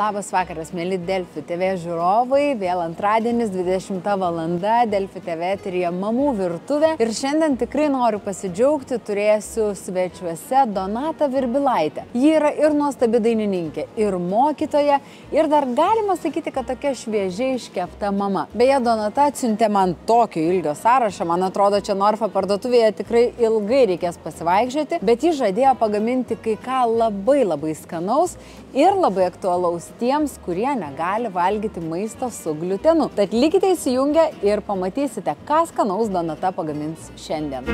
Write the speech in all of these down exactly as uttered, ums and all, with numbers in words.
Labas vakaras, mėly Delfi T V žiūrovai, vėl antradienis, dvidešimta valanda, Delfi T V eteryje Mamų virtuvė. Ir šiandien tikrai noriu pasidžiaugti, turėsiu svečiuose Donatą Virbilaitę. Ji yra ir nuostabi dainininkė, ir mokytoja, ir dar galima sakyti, kad tokia šviežiai iškepta mama. Beje, Donata atsiuntė man tokio ilgio sąrašą, man atrodo, čia Norfa parduotuvėje tikrai ilgai reikės pasivaikščioti, bet ji žadėjo pagaminti kai ką labai labai skanaus ir labai aktualaus tiems, kurie negali valgyti maisto su gliutenu. Tad likite įsijungę ir pamatysite, ką skanaus Donata pagamins šiandien.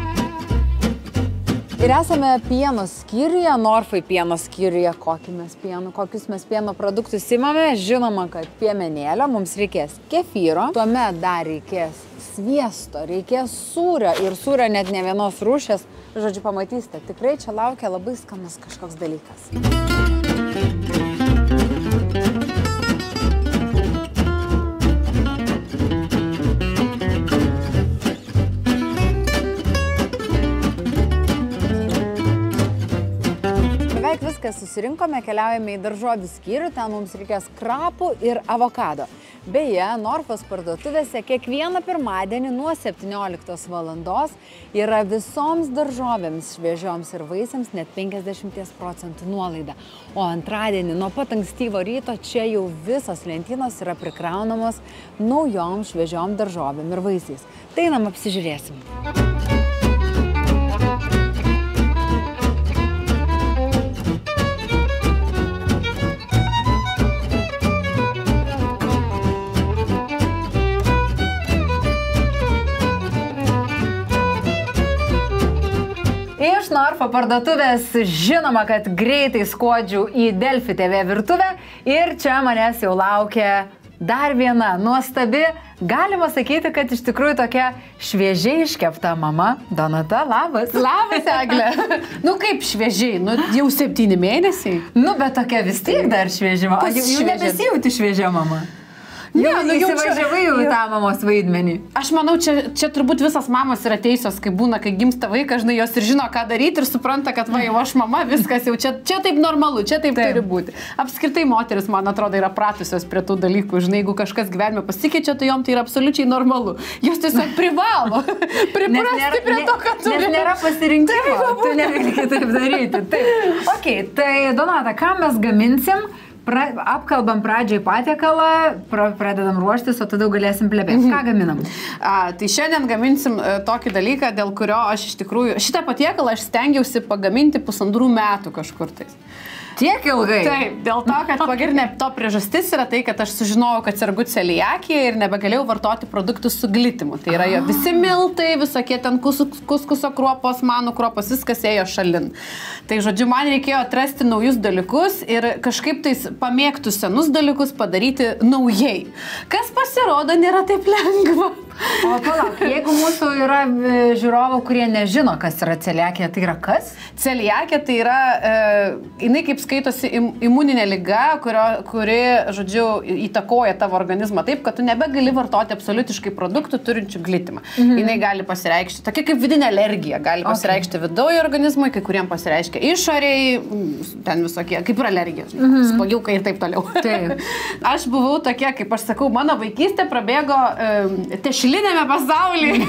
Ir esame pieno skyriuje, Norfai pieno skyriuje, kokį mes pieno, kokius mes pieno produktus imame. Žinoma, kad piemenėlio mums reikės kefyro, tuomet dar reikės sviesto, reikės sūrio ir sūrio net ne vienos rūšies. Žodžiu, pamatysite, tikrai čia laukia labai skanus kažkoks dalykas. Viskas susirinkome, keliaujame į daržovių skyrių, ten mums reikės krapų ir avokado. Beje, Norfos parduotuvėse kiekvieną pirmadienį nuo septynioliktos valandos yra visoms daržovėms, šviežioms ir vaisiams net penkiasdešimt procentų nuolaida. O antradienį nuo pat ankstyvo ryto čia jau visos lentynos yra prikraunamos naujom šviežiom daržovėm ir vaisiais. Tai einam apsižiūrėsim. Iš Norfa parduotuvės žinoma, kad greitai skuodžiu į Delfi T V virtuvę ir čia manęs jau laukia dar viena nuostabi, galima sakyti, kad iš tikrųjų tokia šviežiai iškepta mama. Donata, labas. Labas, Eglė. Nu kaip šviežiai, nu jau septyni mėnesiai. Nu bet tokia vis tiek dar šviežia mama. Jau nebesijauti šviežia mama. Ne, nu, jau įsivažiavai jau į tą mamos vaidmenį. Aš manau, čia, čia turbūt visas mamos yra teisios, kai būna, kai gimsta vaikas, žinai, jos ir žino, ką daryti ir supranta, kad va, jau aš mama, viskas jau čia, čia taip normalu, čia taip, taip turi būti. Apskritai moteris, man atrodo, yra pratusios prie tų dalykų. Žinai, jeigu kažkas gyvenime pasikeičia, tai jom tai yra absoliučiai normalu. Jos tiesiog privalo priprasti prie to, kad turi. Nes nėra pasirinkimo, tu negali kitaip daryti. Taip. Ok, tai Donata, ką mes gaminsim? Pra, apkalbam pradžiai patiekalą, pra, pradedam ruoštis, o tada galėsim plepėti. Ką gaminam? A, tai šiandien gaminsim e, tokį dalyką, dėl kurio aš iš tikrųjų, šitą patiekalą aš stengiausi pagaminti pusantrų metų kažkur tais. Tiek ilgai? Taip, dėl to, kad pagrindinė to priežastis yra tai, kad aš sužinojau, kad sergu celiakija ir nebegalėjau vartoti produktų su glitimu. Tai yra jo visi miltai, visokie ten kuskuso kruopos, manų kruopos, viskas ėjo šalin. Tai žodžiu, man reikėjo atrasti naujus dalykus ir kažkaip tais pamėgtus senus dalykus padaryti naujai. Kas pasirodo nėra taip lengva. O palauk, jeigu mūsų yra žiūrovų, kurie nežino, kas yra celiakija, tai yra kas? Celiakija tai yra, e, jinai kaip skaitosi im, imuninė liga, kurio, kuri, žodžiu, įtakoja tavo organizmą taip, kad tu nebegali vartoti absoliutiškai produktų turinčių glitimą. Mhm. Jinai gali pasireikšti, tokia kaip vidinė alergija, gali pasireikšti okay. viduje organizmui, kai kuriem pasireiškia išoriai, ten visokie, kaip ir alergija, mhm. spagiukai ir taip toliau. Taip. Aš buvau tokia, kaip aš sakau, mano vaikystė prabėgo e, tešlinėme pasaulyje.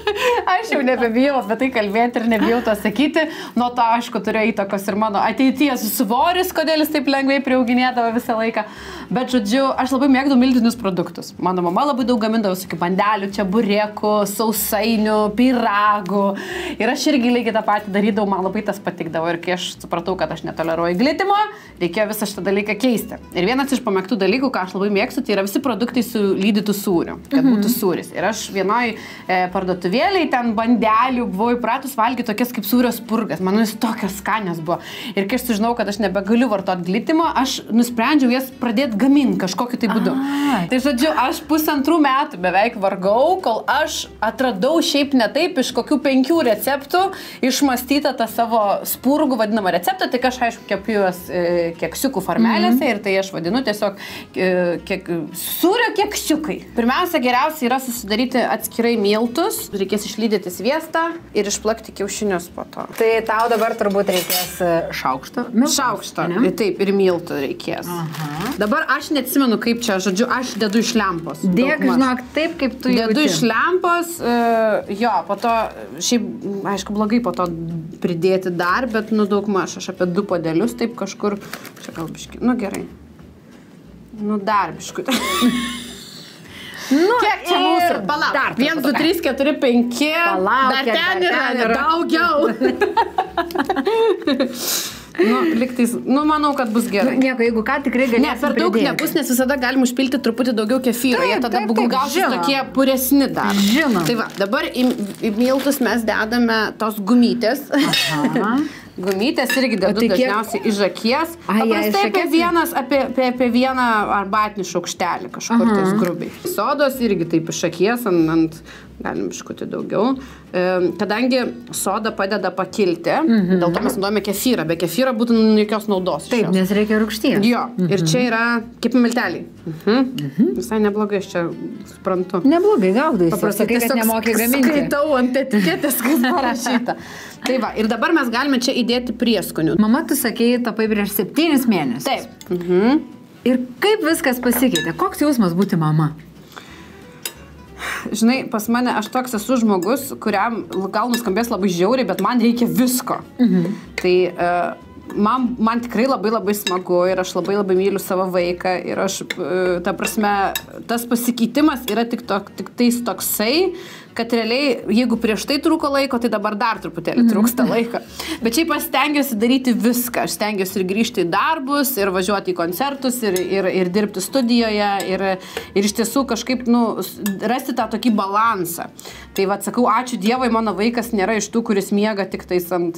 Aš jau nebebijau apie tai kalbėti ir nebijau to sakyti. Nuo to, aišku, turėjo įtakos ir mano ateities svoris, kodėl jis taip lengvai priauginėdavo visą laiką. Bet, žodžiu, aš labai mėgdavau miltinius produktus. Mano mama labai daug gamindavo visokių bandelių, čeburekų, sausainių, pyragų. Ir aš irgi lygiai tą patį darydavau, man labai tas patikdavo. Ir kai aš supratau, kad aš netoleruoju glitimo, reikėjo visą šitą dalyką keisti. Ir vienas iš pamėgtų dalykų, ką aš labai mėgstu, tai yra visi produktai su lydytų sūriu, kad mhm. būtų sūris. Ir aš vienoj e, parduotuvėlėj ten bandelių buvau įpratus valgyti tokias kaip sūrio spurgas. Manau, jis tokios skanios buvo. Ir kai aš sužinau, kad aš nebegaliu vartoti glitimo, aš nusprendžiau jas pradėti gaminti kažkokiu tai būdu. A. Tai žodžiu, aš pusantrų metų beveik vargau, kol aš atradau šiaip ne taip iš kokių penkių receptų išmastytą tą savo spurgų vadinamą receptą. Tik aš, aišku, kepiu juos e, keksiukų formelėse mm-hmm. ir tai aš vadinu tiesiog e, kiek, sūrio keksiukai. Pirmiausia, geriausia yra susidaryti atskirai miltus. Reikės reikės išlydyti sviestą ir išplakti kiaušinius po to. Tai tau dabar turbūt reikės šaukšto. Miltus, šaukšto, ne? taip, ir miltų reikės. Aha. Dabar aš neatsimenu, kaip čia, žodžiu, aš dedu iš lempos. Dėk, žinok, taip, kaip tu jauti. Dedu iš lempos, uh, jo, po to, šiaip, aišku, blogai po to pridėti dar, bet, nu, daug maž, aš apie du podelius, taip kažkur, čia gal biški, nu, gerai. Nu, dar biškutė. Nu, kiek čia mūsų? Palauk. vienas, du, trys, keturi, penki. Palauk. Dar ten yra, yra daugiau. Nu, liktais, nu, manau, kad bus gerai. Nu, nieko, jeigu ką, tikrai galėsim Ne, per daug pridėti. nebus, nes visada galim užpilti truputį daugiau kefyro. Jie tada gausis tokie puresni dar. Žinom. Tai va, dabar į, į miltus mes dedame tos gumytės. Aha. Gumytės irgi dedu tai kiek... dažniausiai iš žakies. Ai, Paprastai apie, vienas, apie, apie, apie vieną arbatinį šaukštelį kažkur Aha. tais grubiai. Sodos irgi taip iš žakies, ant, ant galim iškuti daugiau. E, kadangi soda padeda pakilti, mhm. dėl to mes naudojame kefyrą. Be kefyro būtų jokios naudos. Taip, nes reikia rūgšties. Jo, mhm. ir čia yra kepimo milteliai. Mhm. Mhm. Visai neblogai, aš čia suprantu. Neblogai gaudai. Paprastai sakai, kad nemoki gaminti. Skaitau ant etiketės, kas parašyta. Tai va, ir dabar mes galime čia įdėti prieskonių. Mama, tu sakėjai, tapai prieš septynis mėnesius. Taip. Mhm. Ir kaip viskas pasikeitė? Koks jausmas būti mama? Žinai, pas mane aš toks esu žmogus, kuriam gal nuskambės labai žiauriai, bet man reikia visko. Mhm. Tai uh, man, man tikrai labai labai smagu ir aš labai labai myliu savo vaiką ir aš, uh, ta prasme, tas pasikeitimas yra tik, to, tik tais toksai, kad realiai, jeigu prieš tai trūko laiko, tai dabar dar truputėlį trūksta laiko. Bet šiaip aš stengiuosi daryti viską. Aš stengiuosi ir grįžti į darbus, ir važiuoti į koncertus, ir, ir, ir dirbti studijoje, ir, ir iš tiesų kažkaip, nu, rasti tą tokį balansą. Tai va, sakau, ačiū Dievui, mano vaikas nėra iš tų, kuris miega tik tais ant...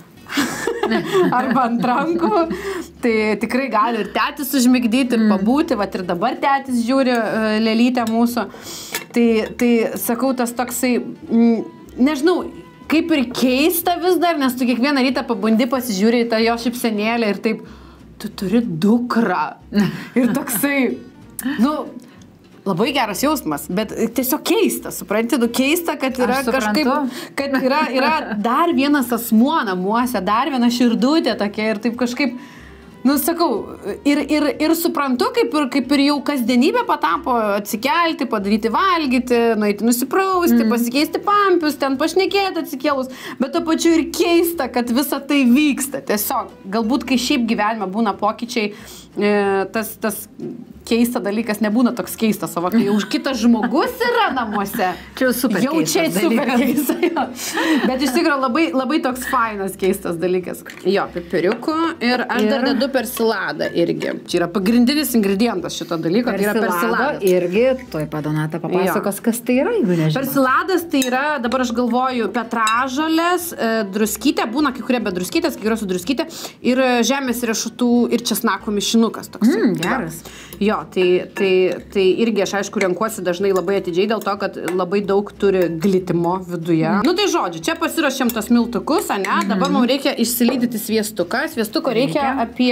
arba ant rankų. Tai tikrai gali ir tetis užmigdyti, ir pabūti. Vat ir dabar tetis žiūri lėlytę mūsų. Tai, tai sakau, tas toksai, nežinau, kaip ir keista vis dar, nes tu kiekvieną rytą pabundi, pasižiūri į tą jo šypsenėlę ir taip, tu turi dukrą. Ir toksai, nu, labai geras jausmas, bet tiesiog keista, supranti, nu keista, kad yra kažkaip, kad yra, yra dar vienas asmuo namuose, dar viena širdutė tokia ir taip kažkaip, nu sakau, ir, ir, ir suprantu, kaip ir, kaip ir jau kasdienybė patapo atsikelti, padaryti valgyti, nueiti nusiprausti, mm. pasikeisti pampius, ten pašnekėti atsikėlus, bet to pačiu ir keista, kad visa tai vyksta. Tiesiog, galbūt, kai šiaip gyvenime būna pokyčiai, tas, tas keista dalykas nebūna toks keistas, o kai jau kitas žmogus yra namuose, čia super jau čia super keista. Jo. Bet iš tikrųjų labai, labai toks fainas keistas dalykas. Jo, pipiriukų ir aš ir... dar dedu persiladą irgi. Čia yra pagrindinis ingredientas šito dalyko, tai yra persiladas. Irgi, toj padonata papasakos, jo. Kas tai yra, jeigu nežinau. Persiladas tai yra, dabar aš galvoju, petražolės, druskytė, būna kai kurie be druskytės, kai kurie su druskytė, ir žemės riešutų ir česnako mišinukas toks. Mm, geras. Jo, tai, tai, tai irgi aš aišku renkuosi dažnai labai atidžiai dėl to, kad labai daug turi glitimo viduje. Mm. Nu tai žodžiu, čia pasiruošėm tos miltukus, ane? Mm. Dabar mums reikia išsilydyti sviestuką. Sviestuko reikia, reikia apie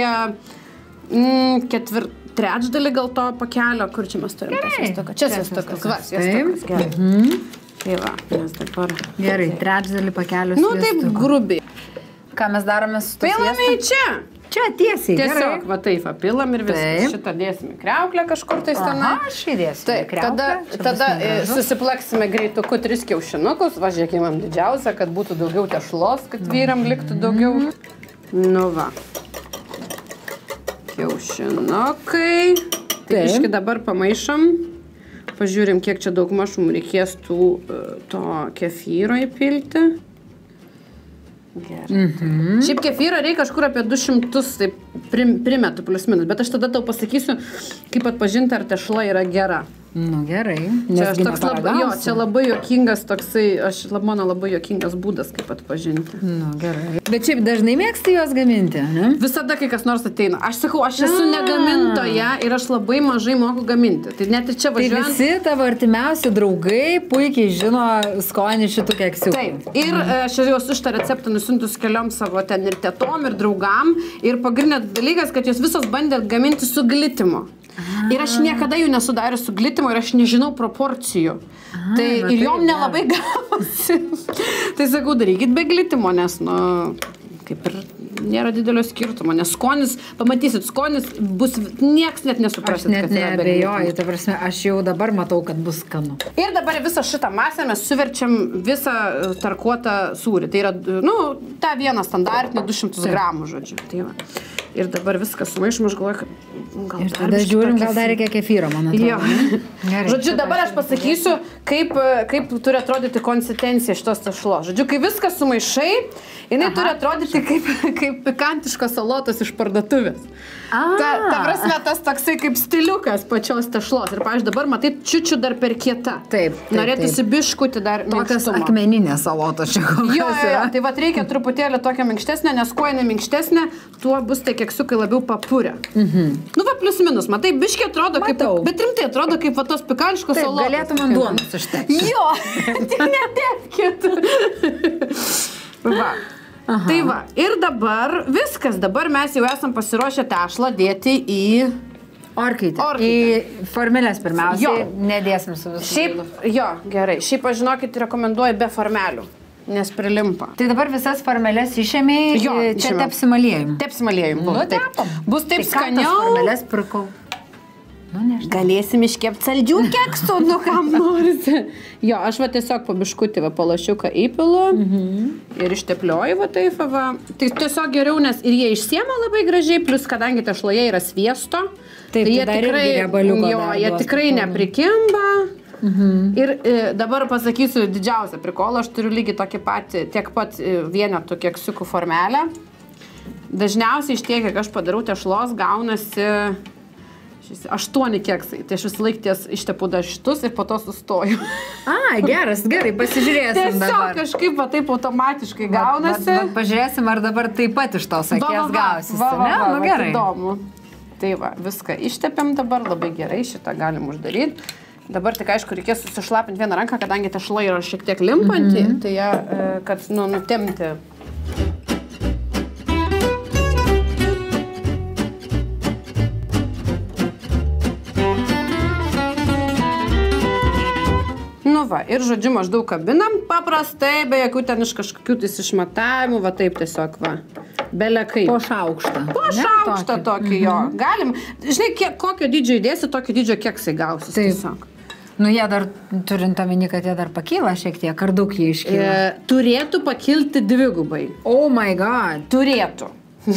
mm, ketvir, trečdalį gal to pakelio. Kur čia mes turim tą sviestuką? Čia sviestukas. Va, sviestukas. Gerai. Mm. Tai va, mes dabar... Gerai, trečdalį pakelio sviestuko. Nu taip grubiai. Ką mes darome su to sviestu? Pilame į čia. Čia tiesiai, tiesiog, gerai. va taip, apilam ir viskas. Šitą dėsime kriauklę kažkur tais tenai. Aha, šį dėsime taip, kriauklę. Tada, tada susiplaksime greituku tris kiaušinukus, važiuokimam didžiausią, kad būtų daugiau tešlos, kad vyram liktų daugiau. Mm. Nu va. Kiaušinukai. Taip, iški dabar pamaišom. Pažiūrim, kiek čia daug mažumų reikės tų, to kefyro įpilti. Gerai. Mm-hmm. Šiaip kefyro reikia kažkur apie du šimtus, taip prim, primetu plius minus, bet aš tada tau pasakysiu, kaip atpažinti, ar tešla yra gera. Nu gerai. Čia, toks labai, jo, čia labai juokingas toksai, aš, mano labai juokingas būdas, kaip atpažinti. Nu gerai. Bet šiaip dažnai mėgsti juos gaminti, ne? Visada, kai kas nors ateina. Aš sakau, aš esu A. negamintoja ir aš labai mažai moku gaminti. Tai net ir čia važiuojant... Tai visi tavo artimiausi draugai puikiai žino skonį šitų keksiukų. Taip. Ir aš jau šitą receptą nusiuntus keliom savo ten ir tetom, ir draugam. Ir pagrindinės dalykas, kad jos visos bandė gaminti su glitimu. Ir aš niekada jų nesudariu su glitimo ir aš nežinau proporcijų. Aha, tai ir tai, jom nelabai gavosi. Tai sakau, darykit be glitimo, nes, nu, kaip ir nėra didelio skirtumo, nes skonis, pamatysit, skonis bus, nieks net nesuprasit, kad yra be glitimo. Aš net neabejoju, ta prasme, aš jau dabar matau, kad bus skanu. Ir dabar visą šitą masę mes suverčiam visą tarkuotą sūrį. Tai yra, nu, tą vieną standartinį du šimtus gramų, žodžiu. Tai va. Ir dabar viskas sumaišom, aš galvoju, kad gal ir tada žiūrim, gal dar reikia kefyro, man atrodo. Jo. Gerai, žodžiu, dabar aš pasakysiu, kaip, kaip turi atrodyti konsistencija šitos tešlos. Žodžiu, kai viskas sumaišai, jinai Aha. turi atrodyti kaip, kaip pikantiškos salotos iš parduotuvės. Ta, ta prasme, tas toksai kaip stiliukas pačios tešlos. Ir, pavyzdžiui, dabar matai, čiučiu dar per kieta. Taip. taip Norėtųsi biškutį dar tokios akmeninės salotos čia kol kas jo, jo, jo. Tai vat reikia truputėlį tokią minkštesnę, nes kuo jinai minkštesnė, tuo bus tie keksiukai labiau papurę. Mhm. Nu, va, plius minus. Matai, biškiai atrodo kaip... Matau. Bet rimtai atrodo kaip va tos pikantiškos salotos. Taip, galėtų man duonos užtekti. Jo, tik netepkit. Va. Aha. Tai va, ir dabar viskas, dabar mes jau esam pasiruošę tešlą dėti į orkaitę. orkaitę. Į formelės pirmiausiai, jo. Nedėsim su visu. Šiaip, jo, gerai, šiaip aš žinokit rekomenduoju be formelių, nes prilimpa. Tai dabar visas formelės išėmėjai, jo, čia išėmėm. Tepsim aliejum. Tepsim aliejum. Nu, tepam. Bus taip tai skaniau. Formelės pirkau. Nu, nežinau. Galėsim iškepti saldžių keksų, nu kam norisi. Jo, aš va tiesiog po biškutį va palašiuką įpilu mhm. ir išteplioju va taip va. Tai tiesiog geriau, nes ir jie išsiema labai gražiai, plus kadangi tešloje yra sviesto, taip, tai jie tai tikrai, jo, jie tikrai neprikimba. Mhm. Ir e, dabar pasakysiu didžiausią prikolą, aš turiu lygiai tokį patį, tiek pat e, vienetų keksiukų formelę. Dažniausiai iš tiek, kiek aš padarau tešlos, gaunasi aštuoni keksai. Tai aš vis laik ties ištepu dar šitus ir po to sustoju. A, geras, gerai, pasižiūrėsim dabar. Tiesiog kažkaip va taip automatiškai gaunasi. Va, va, pažiūrėsim, ar dabar taip pat iš tos akies gausis. Va, va, va, nu, gerai. Įdomu. Tai va, viską ištepiam dabar, labai gerai, šitą galim uždaryti. Dabar tik aišku, reikės susišlapinti vieną ranką, kadangi tešla yra šiek tiek limpanti, mm-hmm. tai ją, kad, nu, nutemti. Nu va, ir žodžiu maždaug kabinam paprastai, be jokių ten iš kažkokių tais išmatavimų, va taip tiesiog va, belekai. Po šaukštą. Po šaukštą tokį jo. Galim, žinai, kiek, kokio dydžio įdėsi, tokio dydžio keksai gausis tiesiog. Nu, jie dar, turint omeny, kad jie dar pakyla šiek tiek, ar daug jie iškyla? E, turėtų pakilti dvigubai. Oh my god. Turėtų.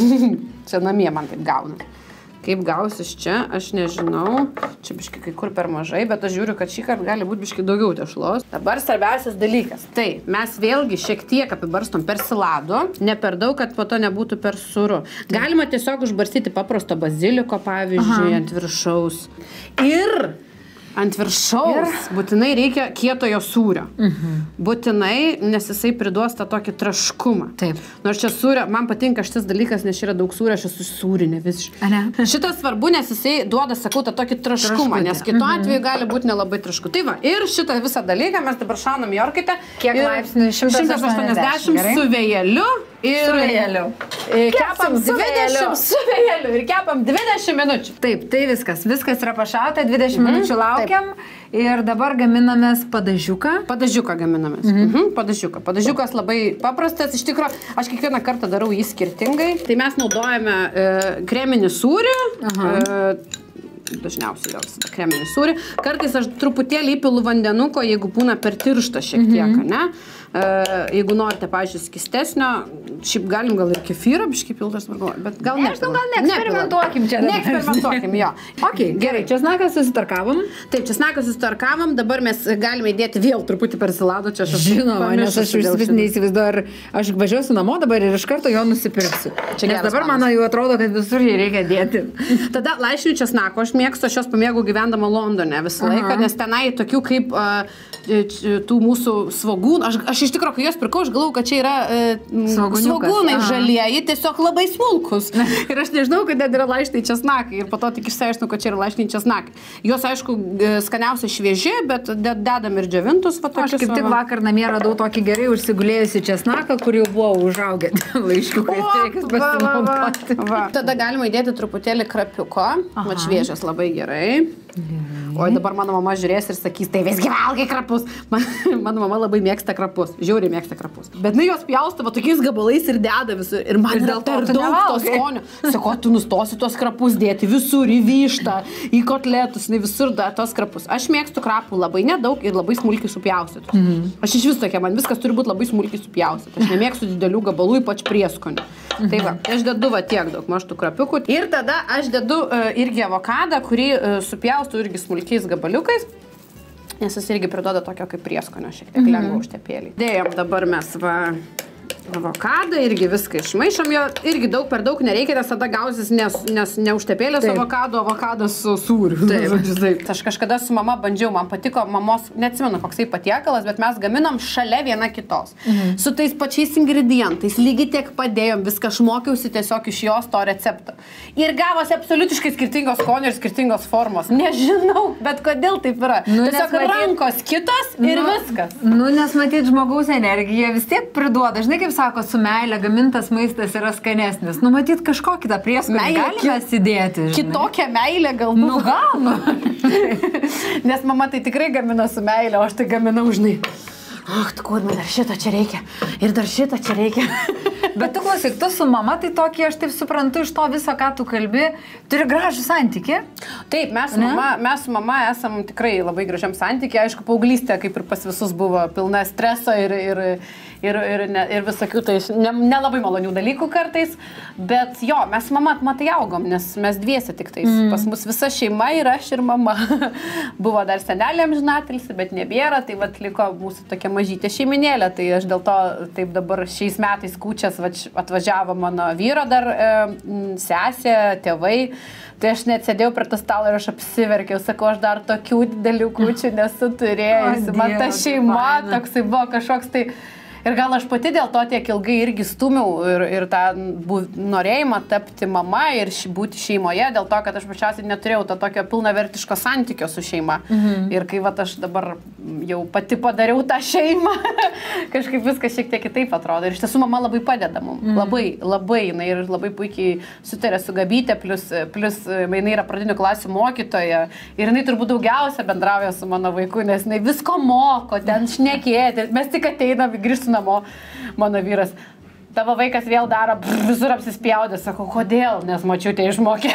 Čia namie man taip gauna. Kaip gausis čia, aš nežinau. Čia biški kai kur per mažai, bet aš žiūriu, kad šį kartą gali būti biški daugiau tešlos. Dabar svarbiausias dalykas. Tai mes vėlgi šiek tiek apibarstom persilado, ne per daug, kad po to nebūtų per sūru. Galima tiesiog užbarstyti paprasto baziliko, pavyzdžiui, Aha. ant viršaus. Ir ant viršaus ir būtinai reikia kietojo sūrio. Mhm. Būtinai, nes jisai priduos tą tokį traškumą. Taip. Nors čia sūrio, man patinka šitas dalykas, nes yra daug sūrio, aš esu sūrinė visiškai. Šitas svarbu, nes jisai duoda, sakau, tą tokį traškumą, Traškutė. Nes kitu atveju mhm. gali būti nelabai trašku. Tai va, ir šitą visą dalyką mes dabar šaunam į orkaitę. Kiek laipsnių? šimtas aštuoniasdešimt su vėjeliu. Ir su vėjeliu. Kepam dvidešimt su vėjeliu ir kepam dvidešimt minučių. Taip, tai viskas. Viskas yra pašauta, dvidešimt mhm. minučių laukiam. Taip. Ir dabar gaminamės padažiuką. Padažiuką gaminamės. Mhm. Mhm. Padažiuką. Padažiukas labai paprastas. Iš tikrųjų, aš kiekvieną kartą darau jį skirtingai. Tai mes naudojame e, kreminį sūrį. Aha. E, dažniausiai gal visada kreminį sūrį. Kartais aš truputėlį įpilu vandenuko, jeigu būna per tirštą šiek tiek, mhm. ne? Uh, jeigu norite, pavyzdžiui, skistesnio, šiaip galim gal ir kefyrą biškai piltas, bet gal ne. Gal neeksperimentuokim čia. Neeksperimentuokim, jo. Ok, gerai, česnaką susitarkavom. Taip, česnaką susitarkavom, dabar mes galime įdėti vėl truputį persilado. Čia aš Žinoma, nes aš vis neįsivaizduoju, ar aš važiuosiu namo dabar ir iš karto jo nusipirksiu. Čia nes dabar man jau atrodo, kad visur jį reikia dėti. Tada laišnių česnako aš mėgstu, aš jos pamėgau gyvendama Londone visą laiką, nes tenai tokių kaip uh, tų mūsų svogūnų, aš, aš aš iš tikrųjų, kai jos pirkau, aš galvau, kad čia yra e, svogūnai žalieji, tiesiog labai smulkus. Ir aš nežinau, kad yra laiškai česnakai. Ir po to tik išsiaiškinau, kad čia yra laiškai česnakai. Jos, aišku, skaniausia švieži, bet dedam ir džiovintus. Va, aš kaip tik vakar namie radau tokį gerai užsigulėjusi česnaką, kur jau buvo užaugę laiškiukai. Tada galima įdėti truputėlį krapiuko. Mat šviežias labai gerai. O dabar mano mama žiūrės ir sakys, tai visgi valgai krapus. Man, mano mama labai mėgsta krapus, žiauriai mėgsta krapus. Bet na jos pjaustavo tokiais gabalais ir deda visur. Ir man dėl to daug to skonio. Sako, tu nustosi tos krapus dėti visur, į vištą, į kotletus, ne visur da, tos krapus. Aš mėgstu krapų labai nedaug ir labai smulkiai supjaustytus. Mm-hmm. Aš iš vis tokia, man viskas turi būti labai smulkiai supjaustytas. Aš nemėgstu didelių gabalų, ypač prieskonių. Mm-hmm. Tai va, aš dedu va tiek daug mažtų krapiukų. Ir tada aš dedu uh, irgi avokadą, kurį uh, supjaustu irgi smulkiais gabaliukais, nes jis irgi priduoda tokio kaip prieskonio šiek tiek lengvo mm-hmm. užtepėlį. Dėjom dabar mes va avokadą, irgi viską išmaišom, jo irgi daug per daug nereikia, nes tada gausis nes, nes neužtepėlės avokado, avokadas su sūriu. Taip. Taip. Aš kažkada su mama bandžiau, man patiko mamos, neatsimenu koksai patiekalas, bet mes gaminom šalia viena kitos. Mhm. Su tais pačiais ingredientais, lygiai tiek padėjom, viską aš mokiausi tiesiog iš jos to recepto. Ir gavosi absoliutiškai skirtingos skonio ir skirtingos formos. Nežinau, bet kodėl taip yra. Nu, tiesiog matyt, rankos kitos ir nu, viskas. Nu, nes matyt, žmogaus energija vis tiek priduoda. Žinai, kaip sako, su meilė gamintas maistas yra skanesnis. Nu, matyt, kažkokį tą prieskonį galime įsidėti. Kitokią meilę galbūt. Nu, gal, nu. Nes mama tai tikrai gamina su meilė, o aš tai gaminau, žinai. Ach, tu kur, man dar šito čia reikia. Ir dar šito čia reikia. Bet tu klausyk, tu su mama, tai tokį, aš taip suprantu, iš to viso, ką tu kalbi, turi gražų santykį. Taip, mes su, mama, mes su mama esam tikrai labai gražiam santykį. Aišku, paauglystė, kaip ir pas visus, buvo pilna streso ir, ir, ir, ir, ne, ir visokių tai nelabai ne malonių dalykų kartais. Bet jo, mes mama matai augom, nes mes dviesi tik tais. Mm. Pas mus visa šeima ir aš ir mama. Buvo dar senelė amžinatilsi, bet nebėra, tai vat liko mūsų tokia mažytė šeiminėlė. Tai aš dėl to taip dabar šiais metais kūčias atvažiavo mano vyro dar e, sesė, tėvai. Tai aš net sėdėjau prie tą stalą ir aš apsiverkiau. Sakau, aš dar tokių didelių kūčių nesu turėjusi. Man ta šeima toksai buvo kažkoks tai... Ir gal aš pati dėl to tiek ilgai irgi stumiau ir, ir tą bu, norėjimą tapti mama ir š, būti šeimoje, dėl to, kad aš pačiausiai neturėjau to tokio pilnavertiško santykio su šeima. Mhm. Ir kai vat, aš dabar jau pati padariau tą šeimą, kažkaip viskas šiek tiek kitaip atrodo. Ir iš tiesų mama labai padeda mums. Mhm. Labai, labai. Jinai ir labai puikiai sutarė su Gabytė, plus, plus jinai yra pradinių klasių mokytoja. Ir jinai turbūt daugiausia bendrauja su mano vaiku, nes jinai visko moko, ten šnekėti. Mes tik ateinam, grįžtum namo, mano vyras, tavo vaikas vėl daro, brr, visur apsispjaudė, sako, kodėl, nes močiutė išmokė.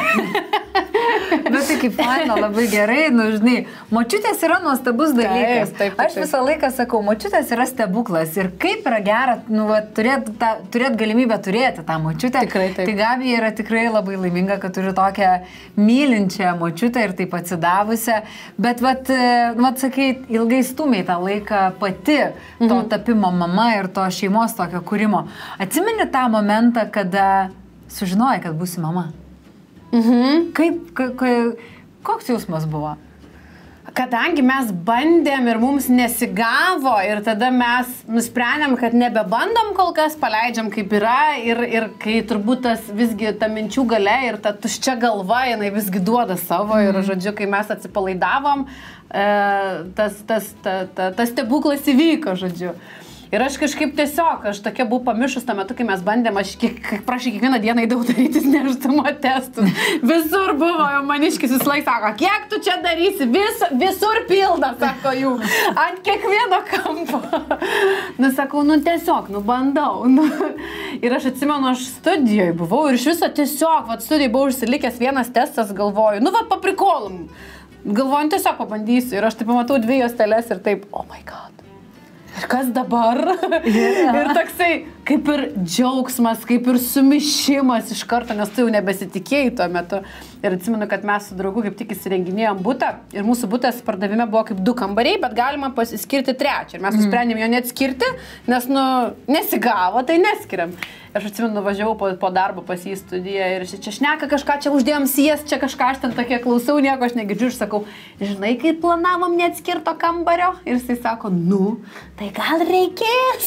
Bet tai kaip faina, labai gerai, nu, žinai, močiutės yra nuostabus dalykas. Taip, taip, taip. Aš visą laiką sakau, močiutės yra stebuklas ir kaip yra gera, nu, va, turėt, ta, turėt galimybę turėti tą močiutę. Tikrai, taip. Tai Gabija yra tikrai labai laiminga, kad turi tokią mylinčią močiutę ir taip atsidavusią. Bet, vat, vat sakai, ilgai stumiai tą laiką pati to mhm. tapimo mama ir to šeimos tokio kūrimo. Atsimeni tą momentą, kada sužinojai, kad būsi mama? Mhm. Kaip, ka, ka, koks jausmas buvo? Kadangi mes bandėm ir mums nesigavo ir tada mes nusprendėm, kad nebebandom kol kas, paleidžiam kaip yra ir, ir kai turbūt tas visgi ta minčių gale ir ta tuščia galva, jinai visgi duoda savo mm. ir žodžiu, kai mes atsipalaidavom, e, tas, tas, ta, ta, tas stebuklas įvyko, žodžiu. Ir aš kažkaip tiesiog, aš tokia buvau pamišus tuo metu, kai mes bandėm, aš kiek, prašai, kiekvieną dieną eidavau darytis nėštumo testus. Visur buvo, jau maniškis vis laik sako, kiek tu čia darysi, Vis, visur pilna, sako jų, ant kiekvieno kampo. Nu, sakau, nu tiesiog, nu bandau. Nu. Ir aš atsimenu, aš studijoje buvau ir iš viso tiesiog, vat studijoje buvo užsilikęs vienas testas, galvoju, nu vat paprikolum. Galvoju, tiesiog pabandysiu. Ir aš taip pamatau dvi juosteles ir taip, oh my god. Ir kas dabar? Yeah. Ir toksai, kaip ir džiaugsmas, kaip ir sumišimas iš karto, nes tu jau nebesitikėjai tuo metu. Ir atsimenu, kad mes su draugu kaip tik įsirenginėjom butą ir mūsų butas pardavime buvo kaip du kambariai, bet galima pasiskirti trečią. Ir mes nusprendėm jo neatskirti, nes, nu, nesigavo, tai neskiriam. aš atsimenu, nuvažiavau po, po darbo pas jį studiją ir čia šneka kažką, čia uždėjom sies, čia kažką, aš ten tokia klausau, nieko aš negirdžiu ir sakau, žinai, kai planavom neatskirto kambario ir jisai sako, nu, tai gal reikės.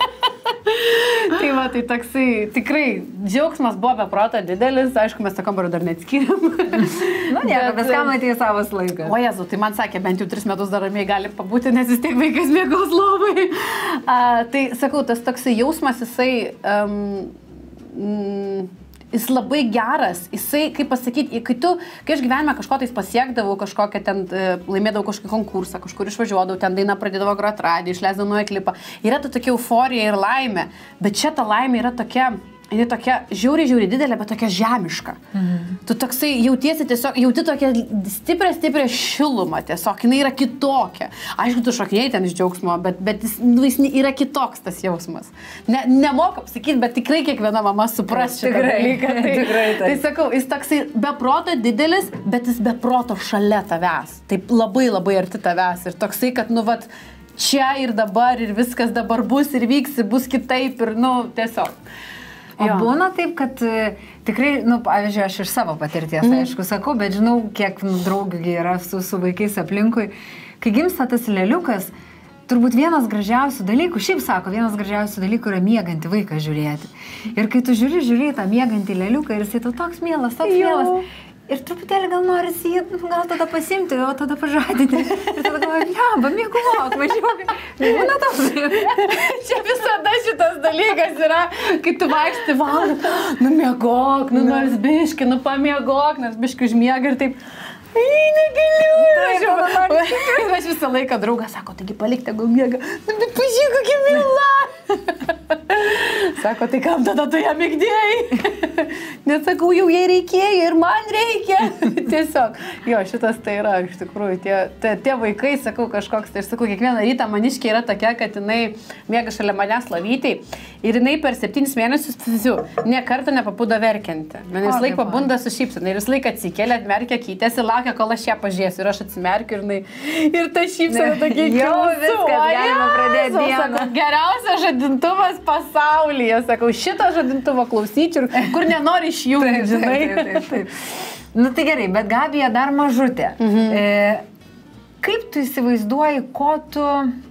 Tai va, tai toksai, tikrai, džiaugsmas buvo be proto didelis, aišku, mes to kambario dar neatskiriam. Nu, nieko, viskam atėjo savas laikas. O Jezu, tai man sakė, bent jau tris metus dar ramiai gali pabūti, nes vis tiek vaikas mėgaus lovai. Uh, tai sakau, tas toksai jausmas, jisai, um, mm, jis labai geras, jisai, kaip pasakyti, kai tu, kai aš gyvenime kažko tais pasiekdavau, kažkokią ten, laimėdavau kažkokį konkursą, kažkur išvažiuodavau, ten daina pradėdavo grot radiją, išleisdavau naują klipą, yra ta tokia euforija ir laimė, bet čia ta laimė yra tokia, ji tokia žiauriai, žiauriai didelė, bet tokia žemiška. Mhm. Tu toksai jautiesi tiesiog, jauti tokią stiprią, stiprią šilumą tiesiog, jinai yra kitokia. Aišku, tu šokėjai ten iš džiaugsmo, bet, bet jis, jis yra kitoks tas jausmas. Ne, nemoku pasakyti, bet tikrai kiekviena mama supras šitą dalyką. Tai, tikrai, tai. Tai sakau, jis toksai be proto didelis, bet jis be proto šalia tavęs. Taip labai labai arti tavęs. Ir toksai, kad nu vat, čia ir dabar, ir viskas dabar bus, ir vyks, ir bus kitaip, ir nu tiesiog. O jo. Būna taip, kad tikrai, nu, pavyzdžiui, aš iš savo patirties, mm. aišku, sakau, bet žinau, kiek nu, draugių yra su, su vaikais aplinkui. Kai gimsta tas leliukas, turbūt vienas gražiausių dalykų, šiaip sako, vienas gražiausių dalykų yra miegantį vaiką žiūrėti. Ir kai tu žiūri, žiūri tą miegantį leliuką ir jisai tau toks mielas, toks jo. mielas. Ir truputėlį gal norisi jį, gal tada pasimti, o tada pažadinti. Ir tada galvoju, jamba, mėgulok, važiuok. Būna toks. Čia visada šitas dalykas yra, kai tu vaikšti valandą, nu mėgok, nu nors biški, nu pamiegok, nors biški užmiega ir taip. Ei, negaliu. Ir aš visą laiką draugas sako, taigi palik tegul miega. Nu, bet pažiūrėk, kokia mila. Sako, tai kam tada tu ją mėgdėjai? Nes sakau, jau jai reikėjo ir man reikia. Tiesiog, jo, šitas tai yra, iš tikrųjų, tie, tie, tie vaikai, sakau, kažkoks, tai aš sakau, kiekvieną rytą maniškė yra tokia, kad jinai miega šalia manęs lovytei ir jinai per septynis mėnesius, fiziu, ne kartą nepapudo verkianti. Man vis laik pabunda su šypsena ir vis laik atsikėlė, atmerkia kytės ir laukia, kol aš ją pažiūrėsiu ir aš atsimerkiu ir, jinai, ir ta šypsena tokia jau viskas, galima pradėti dieną. Sakau, geriausias žadintuvas pasaulyje, sakau, šitą žadintuvą klausyčiau, kur nenori išjungti, žinai. Taip, taip, taip. Nu tai gerai, bet Gabija dar mažutė. Mhm. E, kaip tu įsivaizduoji, ko tu,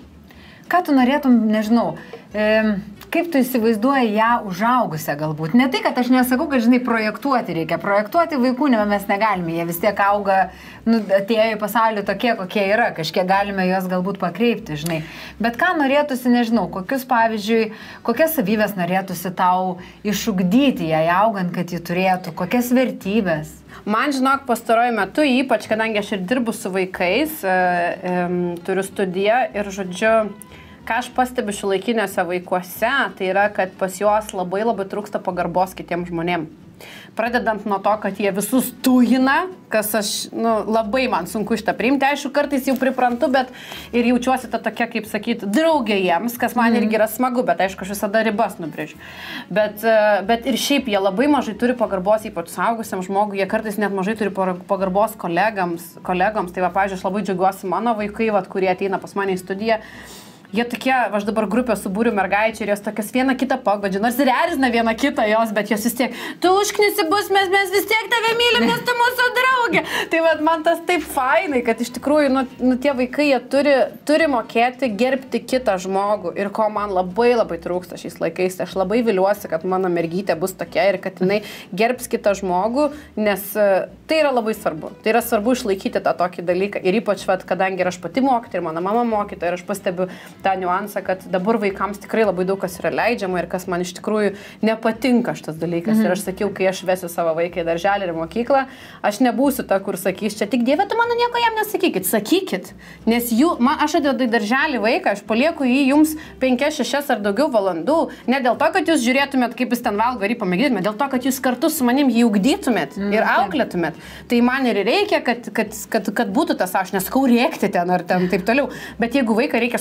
ką tu norėtum, nežinau, e, kaip tu įsivaizduoji ją užaugusią galbūt? Ne tai, kad aš nesakau, kad, žinai, projektuoti reikia. Projektuoti vaikų ne, mes negalime. Jie vis tiek auga, nu, atėjo į pasaulį tokie, kokie yra. Kažkiek galime juos galbūt pakreipti, žinai. Bet ką norėtųsi, nežinau, kokius, pavyzdžiui, kokias savybės norėtųsi tau išugdyti ją augant, kad ji turėtų, kokias vertybės? Man, žinok, pastaruoju metu, ypač kadangi aš ir dirbu su vaikais, e, e, turiu studiją ir, žodžiu, ką aš pastebiu šiuolaikiniuose vaikuose, tai yra, kad pas juos labai labai trūksta pagarbos kitiems žmonėms. Pradedant nuo to, kad jie visus tujina, kas aš, nu, labai man sunku šitą priimti. Aišku, kartais jau priprantu, bet ir jaučiuosi ta tokia, kaip sakyti, draugė jiems, kas man mm. irgi yra smagu, bet aišku, aš visada ribas nubrėžiu. Bet, bet ir šiaip jie labai mažai turi pagarbos, ypač suaugusiam žmogui, jie kartais net mažai turi pagarbos kolegams. kolegoms. Tai va, pavyzdžiui, aš labai džiaugiuosi mano vaikai, va, kurie ateina pas mane į studiją. Jie tokie, aš dabar grupę subūriu mergaičių ir jos tokias vieną kitą pagodžia, nors ir erzina vieną kitą jos, bet jos vis tiek, tu užknisi bus, mes, mes vis tiek tave mylim, nes tu mūsų draugė. Tai vat, man tas taip fainai, kad iš tikrųjų, nu, nu tie vaikai, jie turi, turi mokėti gerbti kitą žmogų ir ko man labai labai trūksta šiais laikais. Aš labai viliuosi, kad mano mergytė bus tokia ir kad jinai gerbs kitą žmogų, nes tai yra labai svarbu. Tai yra svarbu išlaikyti tą tokį dalyką. Ir ypač, vat, kadangi ir aš pati mokytoja, ir mano mama mokytoja, ir aš pastebiu tą niuansą, kad dabar vaikams tikrai labai daug kas yra leidžiama ir kas man iš tikrųjų nepatinka šitas dalykas. Mhm. Ir aš sakiau, kai aš vesiu savo vaiką į darželį ir mokyklą, aš nebūsiu ta, kur sakys, čia tik Dieve, tu mano nieko jam nesakykit. Sakykit, nes jų, man, aš atvedu į darželį vaiką, aš palieku jį jums penkias, šešias ar daugiau valandų, ne dėl to, kad jūs žiūrėtumėt, kaip jis ten valgo ir jį pamėgdytumėt, dėl to, kad jūs kartu su manim jį ugdytumėt mhm. ir auklėtumėt. Tai man ir reikia, kad, kad, kad, kad būtų tas, aš nesakau rėkti ten ar ten taip toliau, bet jeigu vaiką reikia sudrausminti,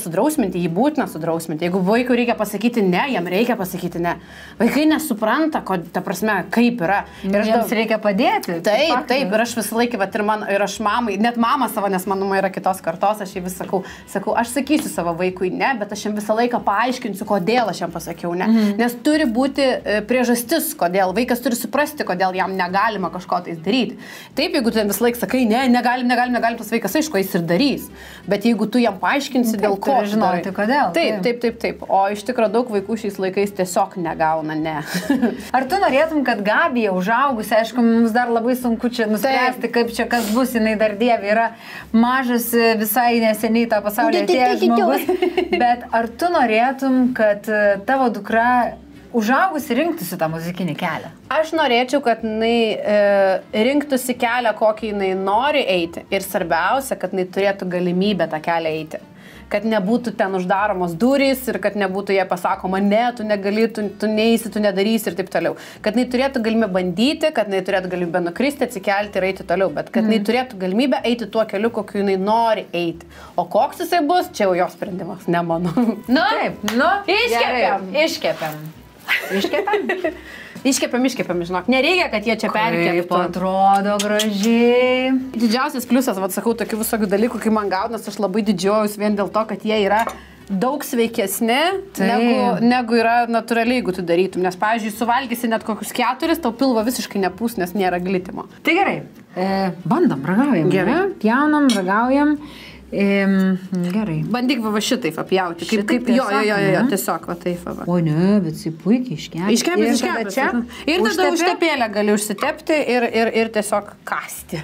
sudrausminti, jį būtina sudrausminti. Jeigu vaikui reikia pasakyti ne, jam reikia pasakyti ne. Vaikai nesupranta, ko, ta prasme, kaip yra. Ir jiems daug... reikia padėti. Taip, taip, taip, ir aš visą laiką, vat, ir, man, ir aš mamai, net mama savo, nes mano mama yra kitos kartos, aš jai vis sakau, sakau, aš sakysiu savo vaikui ne, bet aš jam visą laiką paaiškinsiu, kodėl aš jam pasakiau ne. Mhm. Nes turi būti priežastis, kodėl. Vaikas turi suprasti, kodėl jam negalima kažko tai daryti. Taip, jeigu tu jam visą laiką sakai, ne, negalim, negalim, negalim, tas vaikas, aišku, jis ir darys. Bet jeigu tu jam paaiškinsi, dėl ko žinoti, kodėl. Taip, taip, taip, taip. O iš tikrųjų daug vaikų šiais laikais tiesiog negauna ne. Ar tu norėtum, kad Gabija užaugusi, aišku, mums dar labai sunku čia nuspręsti, kaip čia kas bus, jinai dar dievė yra mažas, visai neseniai tą pasaulį atėjęs žmogus, bet ar tu norėtum, kad tavo dukra užaugusi rinktųsi tą muzikinį kelią? Aš norėčiau, kad jinai e, rinktųsi kelią, kokį jinai nori eiti. Ir svarbiausia, kad jinai turėtų galimybę tą kelią eiti. Kad nebūtų ten uždaromos durys ir kad nebūtų jie pasakoma, ne, tu negali, tu, tu neįsi, tu nedarysi ir taip toliau. Kad jinai turėtų galimybę bandyti, kad jinai turėtų galimybę nukristi, atsikelti ir eiti toliau. Bet kad jinai mm. turėtų galimybę eiti tuo keliu, kokiu jinai nori eiti. O koks jisai bus, čia jau jos sprendimas, ne mano. Nu, taip, nu, iškepiam, iškepiam. Iškepiam? Iškepiam, iškepiam, žinok. Nereikia, kad jie čia perkėptų. Kaip atrodo gražiai. Didžiausias pliusas, vad sakau, tokių visokių dalykų, kai man gaunas, aš labai didžiuojuosi vien dėl to, kad jie yra daug sveikesni, negu, negu yra natūraliai, jeigu tu darytum. Nes, pavyzdžiui, suvalgysi net kokius keturis, tau pilvo visiškai nepūs, nes nėra glitimo. Tai gerai. E, bandom, ragaujam. Gerai. Pjaunam, ragaujam. E, gerai. Bandyk va šitaip apjauti. Kaip, kaip, jo, jo, jo, jo, tiesiog va taip va. O ne, bet jis puikiai iškepė. Iškepė, iškepė. Čia. Ir tada užtepėlę gali užsitepti ir, ir, ir tiesiog kasti.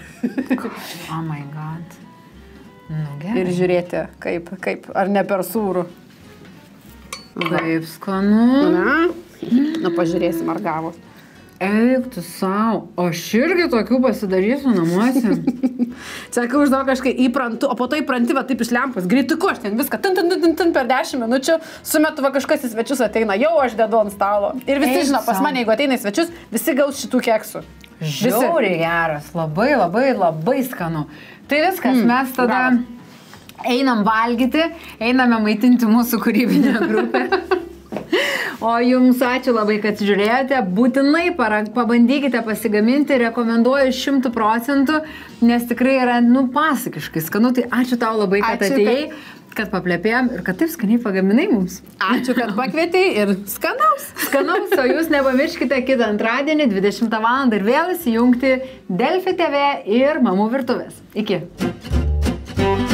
Oh my god. Nu, gerai. Ir žiūrėti, kaip, kaip, ar ne per sūrų. Kaip skanu. Na, nu pažiūrėsim, ar gavos. Eik tu savo, aš irgi tokių pasidarysiu namuose. Sakau, žinau, kažkai įprantu, o po to įpranti, va taip iš lempos, greituku aš ten viską, tin, tin, tin, tin, per dešimt minučių, sumetu va kažkas į svečius ateina, jau aš dedu ant stalo. Ir visi žino, pas mane, jeigu ateina į svečius, visi gaus šitų keksų. Žiauriai geras, labai, labai, labai skanu. Tai viskas, mm, mes tada bravo. Einam valgyti, einame maitinti mūsų kūrybinę grupę. O jums ačiū labai, kad žiūrėjote. Būtinai pabandykite pasigaminti, rekomenduoju šimtų procentų, nes tikrai yra, nu, pasakiškai skanu. Tai ačiū tau labai, kad ačiū, atėjai, kad... kad paplepėjom ir kad taip skaniai pagaminai mums. Ačiū, kad pakvietei ir skanaus. Skanaus, o jūs nepamirškite kitą antradienį, dvidešimtą valandą ir vėl įsijungti Delfi T V ir Mamų virtuvės. Iki.